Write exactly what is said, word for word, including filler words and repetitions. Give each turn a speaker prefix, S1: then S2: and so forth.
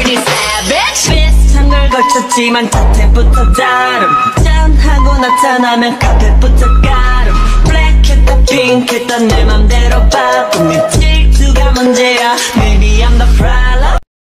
S1: 괜히 savage.
S2: 비슷한 걸 걸쳤지만 자태부터 다름. 짠하고 나타나면 카페부터 가름. 블랙했다 핑크했다 내 맘대로